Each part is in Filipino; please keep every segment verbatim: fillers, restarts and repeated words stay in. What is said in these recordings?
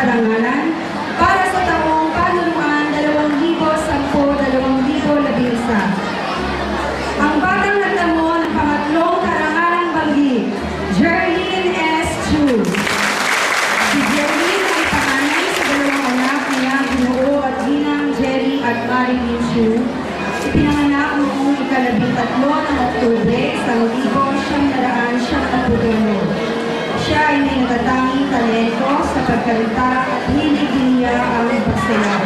karangalan para sa taong panunuan dalawang libo sampu dalawang libo labing isa. Ang batang nagtamo ng pangatlong karangalang banggi, Jerlyn S. Chu. Si Jerlyn ay panganay sa dalawang anak niya, Ginoo at Ginang Jerry at Marilyn Chu. Ipinanganak noong ikalabing tatlo ng Oktubre, isang libo siyam naraan siyam na putulo. Siya ay may natatanging talento sa pagkalita at hilig niya ang pagsayaw.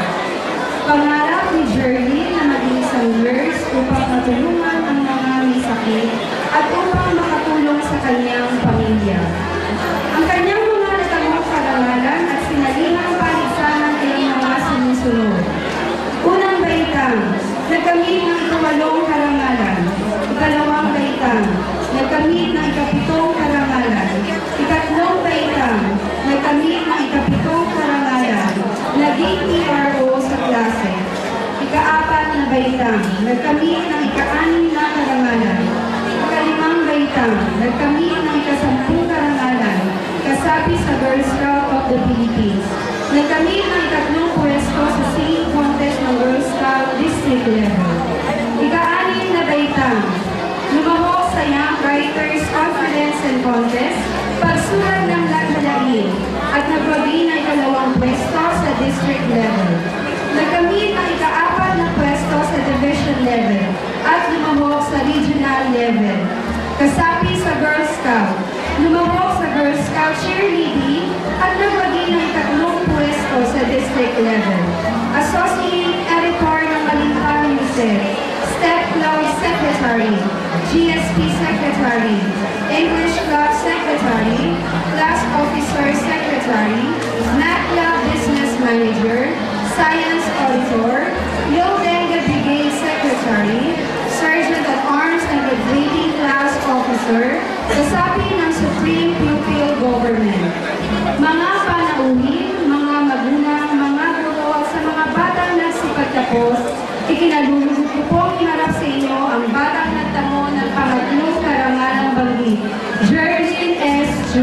Pangarap ni Jerlyn na maging isang nurse upang matulungan ang mga may sakit at upang makatulong sa kanyang pamilya. Ang kanyang mga natamong karangalan at sinalingang paligsahan ay ang mga sumusunod. Unang baitang, nagkamit ng ikawalong karangalan. Ikalawang baitang, nagkamit ng ikapitong karangalan. Ikatlong baitang, nagkamit ng ikapitong karangalan. Naging P R O sa klase. Ikaapat na baitang, nagkamit ng ika-anim na karangalan. Ikalimang baitang, nagkamit ng ikasampung karangalan. Kasapi sa Girl Scout of the Philippines. Nagkamit ng ikatlong pwesto sa singing contest ng Girl Scout District Level. Ika-anim na baitang, lumahok sa Young Writers Confidence and Contest, pagsulat ng laghalain, at nagwagi ng ikalawang pwesto sa District Level. Nagkamit ng ika-apat na pwesto sa Division Level, at lumahok sa Regional Level. Kasapi sa Girl Scout, lumahok sa Girl Scout Cheerleading, at nagwagi ng ikatlong pwesto sa District Level. Associate Editor ng Malimpang Music, Step Club Secretary, G S P Secretary, English Club Secretary, Class Officer Secretary, Math Club Business Manager, Science Auditor, Yodenga Brigade Secretary, Sergeant at Arms and Graduating Class Officer, kasapi ng Supreme Pupil Government. Mga panauhin, mga magulang, mga guro at sa mga batang nagsipagtapos, ikinalulugod ko pong iharap sa inyo ang batang nagtamo ng pangatlong karangalang banggi, Jerlyn S. Chu.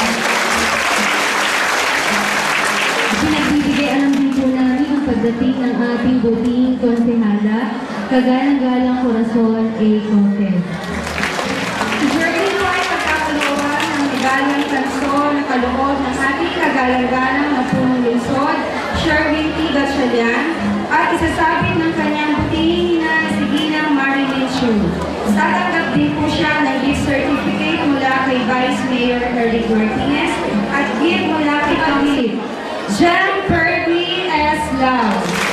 Pinagbibigyan ng dito namin ang pagdating ng ating buting konsehala, Kagalang-galang Corazon A. Cortez. Si Jerlyn po ay pagkakaloan ng magalang tanso na kaloob ng ating kagalang-galang na punong lungsod, Sherwin T. Gatchalian, at isasabit ng kanyang butihing ina si Ginang Marilyn Chu. Tatanggap din po siya ng gift certificate mula kay Vice Mayor Eric Martinez at gift mula kay Kamil Jem Perky S. Lau.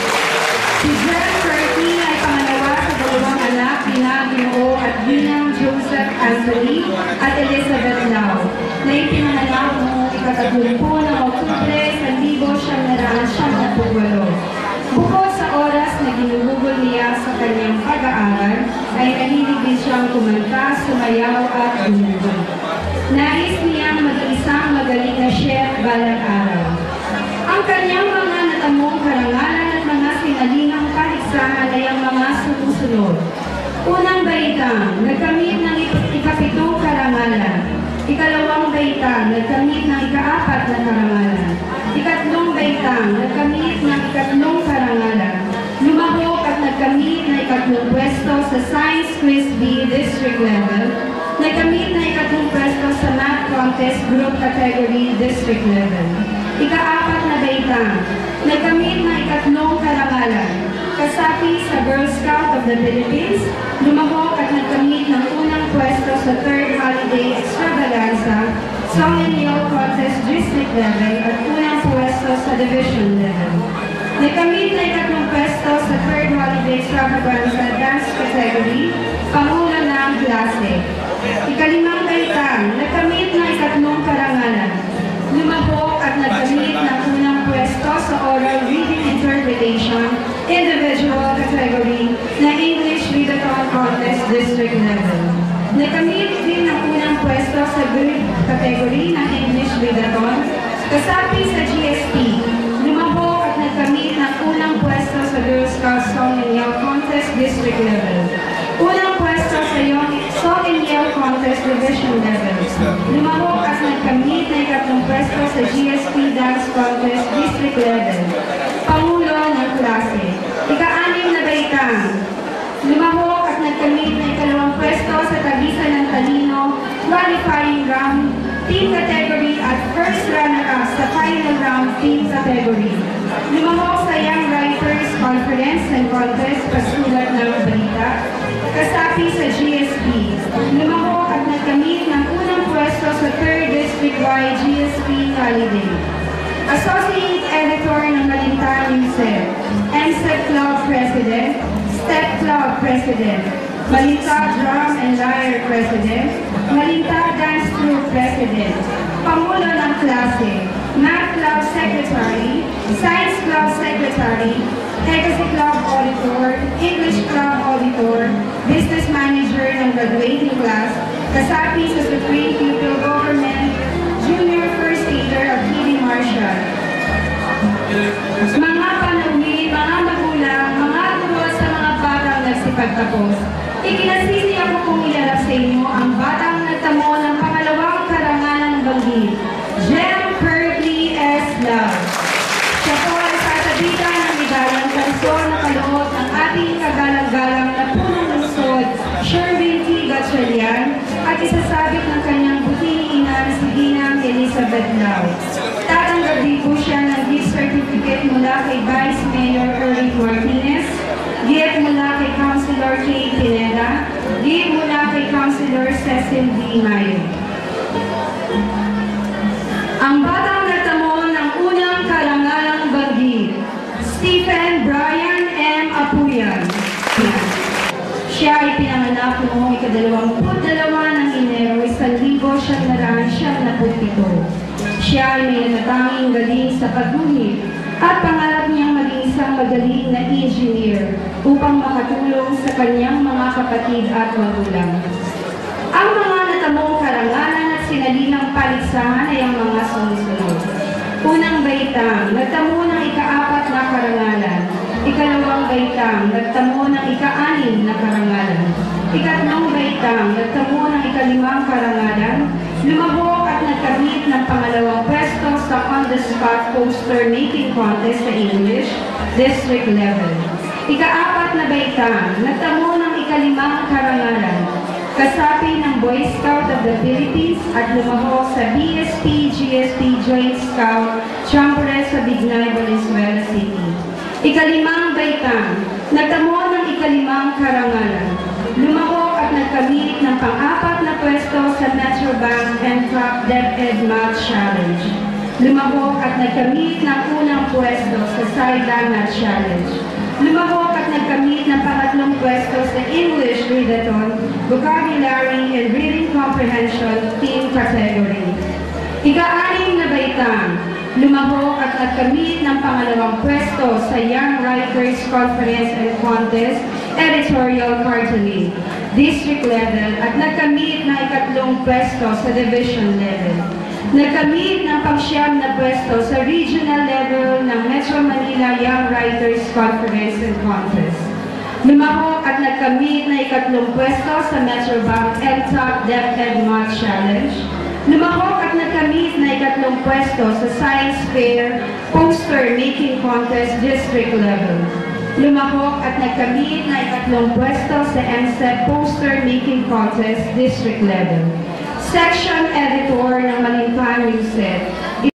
Si Jem Perky ay pangalawa sa dalawang anak nila Ginoo at Ginang Joseph Anthony at Elizabeth Lau na ipinanganak noong ikatatlumput ng Oktubre sa libo siyam naraan siyam na pugwalo. Bukod sa oras na ginugugol niya sa kanyang pag-aaral, ay nahilig din siyang kumanta, sumayaw at dumugol. Nais niyang mag-isang magaling na chef balang araw. Ang kanyang mga natamong karangalan at mga sinalingang paligsahan ay ang mga sumusunod. Unang baitang, nagkamit ng ikapitong karangalan. Ikalawang baitang, nagkamit ng ikaapat na karangalan. Ikatlong baitang, nagkamit ng ikatlong karangalan. Lumahok at nagkamit na ikatlong pwesto sa Science Quiz B District Level. Nagkamit na ikatlong pwesto sa Math Contest Group Category District Level. Ikaapat na baitang, nagkamit na ikatlong karangalan. Kasapi sa Girl Scout of the Philippines, lumahok at nagkamit ng unang pwesto sa third Holiday Extravaganza, Song and Yell Contest District Level at unang pwesto sa Division Level. Nagkamit na ikatlong pwesto sa third Holiday Extravaganza Dance Category, Pangulo ng klase. Ikalimang baitang, nagkamit na ikatlong karangalan. Lumahok at nagkamit ng unang pwesto sa Oral Reading Interpretation Individual Category na English Readathon Contest District Level. Nagkamit din ng unang pwesto sa Group Category ng English Readathon, kasapi sa G S P. Lumahok at nagkamit ng unang pwesto sa Girl Scout Song and Yell Contest District Level. Unang pwesto sa Song and Yell Contest Division level. Lumahok at nagkamit na ikatlong pwesto sa G S P Dance Contest District level. Pangulo ng klase. Ika-anim na baitang. Lumahok at nagkamit na ikalawang pwesto sa Tagisan ng Talino qualifying round team category at first runner-up sa final round team category. Lumahok sa Young Writers Conference and Contest pasulat ng balita. Kasapi sa G S P. Lumahok at nagkamit ng unang pwesto sa third District-wide G S P Holiday. Associate Editor ng Malinta Newset. M S E P Club President. Step Club President. Malinta Drum and Lyre President. Malinta Dance Troupe President. Pangulo ng klase. Math Club Secretary. Science Club Secretary. Legacy Club Auditor. English Club Auditor. Business Manager ng graduating class. Kasapi sa Supreme Pupil Government. Junior First Aider of P D Marshall. Mga panuwi, mga magulang, mga guro sa mga batang nagsipagtapos. Ikinasisi ako kung ilalap sa inyo ang batang nagtamo ng pangalawang karangalan ng banggit, Jem Purdy S. Love. Siya po ay sasabitan ng medalyang kanso na kaloob ng ating kagalang-galang na punong lungsod, Sherwin T. Gatchalian, at isasabit ng kanyang buting ina na si Ginang Elizabeth Lau. Tatanggap din po siya ng gift certificate mula kay Vice Mayor Eric Martinez, gift mula kay Councilor K. Pineda, gift mula kay Councilor Cecil D. Mayo. Ang batang nagtamo ng unang karangalang banggit, Stephen Brian M. Apuyan. Siya ay pinanganak noong ikadalawamput dalawa ng Enero, isang libo siyam na raan siyam na putpito. Siya ay may natatanging galing sa pagguhit at pangarap niyang maging isang magaling na engineer upang makatulong sa kanyang mga kapatid at magulang. Ang mga natamong karangalan at sinalilang paligsahan ay ang mga sumusunod. Unang baitang, nagtamo ng ikaapat na karangalan. Ikalawang baitang, nagtamo ng ika-anim na karangalan. Ikatlong baitang, nagtamo ng ikalimang karangalan. Lumahok at nagkamit ng pangalawang pwesto sa on-the-spot poster making contest sa English, district level. Ika-apat na baitang, nagtamo ng ikalimang karangalan. Kasapi ng Boy Scout of the Philippines at lumahok sa B S P G S P Joint Scout Chamberes sa Bignay, Valenzuela City. Ikalimang baitang, nagtamo ng ikalimang karangalan. Lumahok at nagkamit ng pang-apat na pwesto sa Metrobank and Top DepEd Math Challenge. Lumahok at nagkamit ng unang pwesto sa Sideline Math Challenge. Lumahok at nagkamit ng pangatlong pwesto sa English Readathon, Vocabulary and Reading Comprehension Team Category. Ika-anim na baitang, lumahok at nagkamit ng pangalawang pwesto sa Young Writers Conference and Contest Editorial Cartooning, District level at nagkamit ng ikatlong pwesto sa Division level. Nagkamit ng pangsyam na pwesto sa Regional level ng Metro Manila Young Writers Conference and Contest. Lumahok at nagkamit na ikatlong pwesto sa Metrobank and Top DepEd Math Challenge. Lumahok at nagkamit na ikatlong pwesto sa Science Fair Poster Making Contest District level. Lumahok at nagkamit na ikatlong pwesto sa M S E P Poster Making Contest District level. Section Editor ng Malinta Newset,